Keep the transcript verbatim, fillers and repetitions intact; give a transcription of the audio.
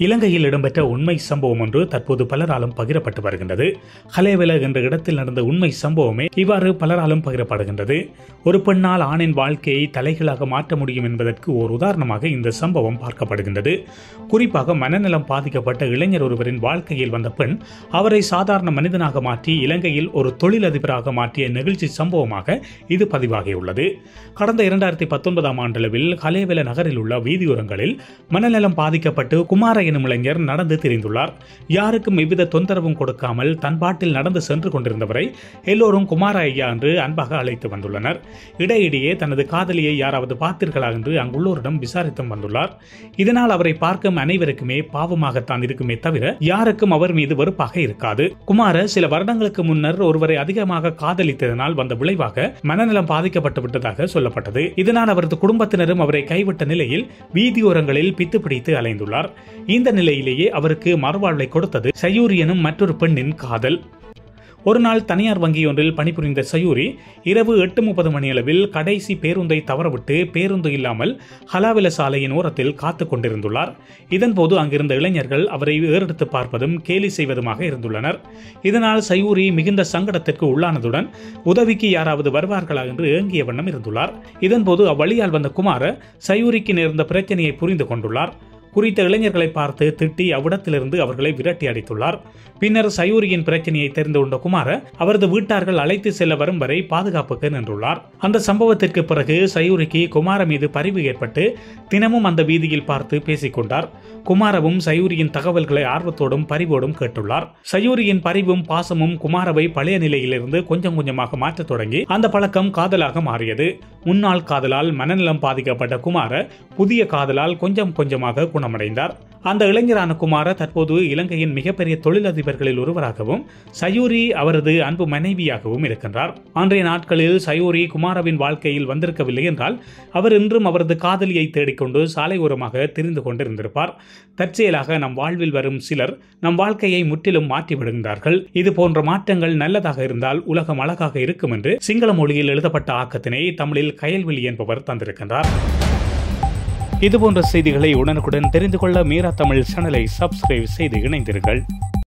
இலங்கையில் இடம்பெற்ற உண்மை சம்பவம் ஒன்று தற்போது பலராலும் பகிரப்பட்டு வருகின்றது. ஹலேவெல என்ற இடத்தில் நடந்த உண்மை சம்பவமே இவ்வாறு பலராலும் பகிரப்படுகின்றது. ஒரு பெண்ணால் ஆணின் வாழ்க்கையை தலைகளாக மாற்ற முடியும் என்பதற்கு ஓர் உதாரணமாக இந்த சம்பவம் பார்க்கப்படுகின்றது. குறிப்பாக மனநலம் பாதிக்கப்பட்ட இளைஞர் ஒருவரின் வாழ்க்கையில் வந்த பெண் அவரை சாதாரண மனிதனாக மாற்றி இலங்கையில் ஒரு தொழிலதிபராக மாற்றிய நெகிழ்ச்சி சம்பவமாக இது பதிவாகியுள்ளது. கடந்த இரண்டாயிரத்தி பத்தொன்பதாம் ஆண்டளவில் ஹலேவெல நகரில் உள்ள வீதியோரங்களில் மனநலம் பாதிக்கப்பட்டு குமார எனும் இளைஞர் நடந்து திரிந்துள்ளார். யாருக்கும் எவ்வித தொந்தரவும் கொடுக்காமல் தன் பாட்டில் நடந்து சென்று கொண்டிருந்தவரை எல்லோரும் குமார ஐயா என்று அன்பாக அழைத்து வந்துள்ளனர். இடையிடையே தனது காதலியை யாராவது பார்த்தீர்களா என்று அங்குள்ளோரிடம் விசாரித்தும் வந்துள்ளார். இதனால் அவரை பார்க்கும் அனைவருக்குமே பாவமாகத்தான் இருக்குமே தவிர யாருக்கும் அவர் மீது வெறுப்பாக இருக்காது. குமார சில வருடங்களுக்கு முன்னர் ஒருவரை அதிகமாக காதலித்ததனால் வந்த விளைவாக மனநலம் பாதிக்கப்பட்டு விட்டதாக சொல்லப்பட்டது. இதனால் அவரது குடும்பத்தினரும் அவரை கைவிட்ட நிலையில் வீதியோரங்களில் பித்து பிடித்து அலைந்துள்ளார். இந்த நிலையிலேயே அவருக்கு மறுவாழ்வை கொடுத்தது சயூரி எனும் மற்றொரு பெண்ணின் காதல். ஒரு நாள் தனியார் வங்கி ஒன்றில் பணிபுரிந்த சயூரி இரவு எட்டு முப்பது மணியளவில் கடைசி பேருந்தை தவறவிட்டு பேருந்து இல்லாமல் ஹலாவெல சாலையின் ஓரத்தில் காத்துக் கொண்டிருந்துள்ளார். இதன்போது அங்கிருந்த இளைஞர்கள் அவரை ஏறெடுத்து பார்ப்பதும் கேலி செய்வதுமாக இருந்துள்ளனர். இதனால் சயூரி மிகுந்த சங்கடத்திற்கு உள்ளானதுடன் உதவிக்கு யாராவது வருவார்களா என்று ஏங்கிய வண்ணம் இருந்துள்ளார். இதன்போது அவ்வழியால் வந்த குமார சயூரிக்கு நேர்ந்த பிரச்சனையை புரிந்து கொண்டுள்ளார். குறித்த இளைஞர்களை பார்த்து திட்டி அவ்விடத்திலிருந்து அவர்களை விரட்டி அடித்துள்ளார். பின்னர் சயூரியின் பிரச்சனையை தெரிந்து கொண்ட குமார அவரது வீட்டார்கள் அழைத்து செல்ல வரும் வரை பாதுகாப்புக்கு நின்றுள்ளார். அந்த சம்பவத்திற்கு பிறகு சயூரிக்கு குமார மீது பரிவு ஏற்பட்டு தினமும் அந்த வீதியில் பார்த்து பேசிக் கொண்டார். குமாரவும் சயூரியின் தகவல்களை ஆர்வத்தோடும் பரிவோடும் கேட்டுள்ளார். சயூரியின் பரிவும் பாசமும் குமாரவை பழைய நிலையிலிருந்து கொஞ்சம் கொஞ்சமாக மாற்றத் தொடங்கி அந்த பழக்கம் காதலாக மாறியது. முன்னாள் காதலால் மனநலம் பாதிக்கப்பட்ட குமார புதிய காதலால் கொஞ்சம் கொஞ்சமாக குணமடைந்தார். அந்த இளைஞரான குமார தற்போது இலங்கையின் மிகப்பெரிய தொழிலதிபர்களில் ஒருவராகவும் சயூரி அவரது அன்பு மனைவியாகவும் இருக்கின்றார். அன்றைய நாட்களில் சயூரி குமாரவின் வாழ்க்கையில் வந்திருக்கவில்லை என்றால் அவர் இன்றும் அவரது காதலியை தேடிக்கொண்டு சாலை ஓரமாக திரிந்து கொண்டிருந்திருப்பார். தற்செயலாக நம் வாழ்வில் வரும் சிலர் நம் வாழ்க்கையை முற்றிலும் மாற்றி விடுகின்றார்கள். இது போன்ற மாற்றங்கள் நல்லதாக இருந்தால் உலகம் அழகாக இருக்கும் என்று சிங்கள மொழியில் எழுதப்பட்ட ஆக்கத்தினை தமிழில் கயல்விழி என்பவர் தந்திருக்கின்றார். இதுபோன்ற செய்திகளை உடனுக்குடன் தெரிந்து கொள்ள மீரா தமிழ் சேனலை சப்ஸ்கிரைப் செய்து இணைந்தீர்கள்.